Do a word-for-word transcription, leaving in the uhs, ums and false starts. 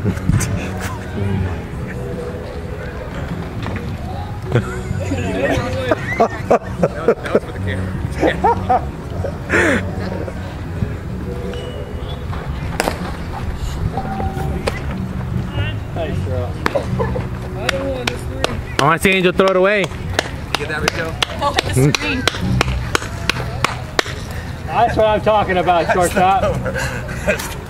was, that was for the camera. Nice throw. I don't want this screen. I want to see Angel throw it away. Get that, Rico? Oh, the screen. That's what I'm talking about, shortstop.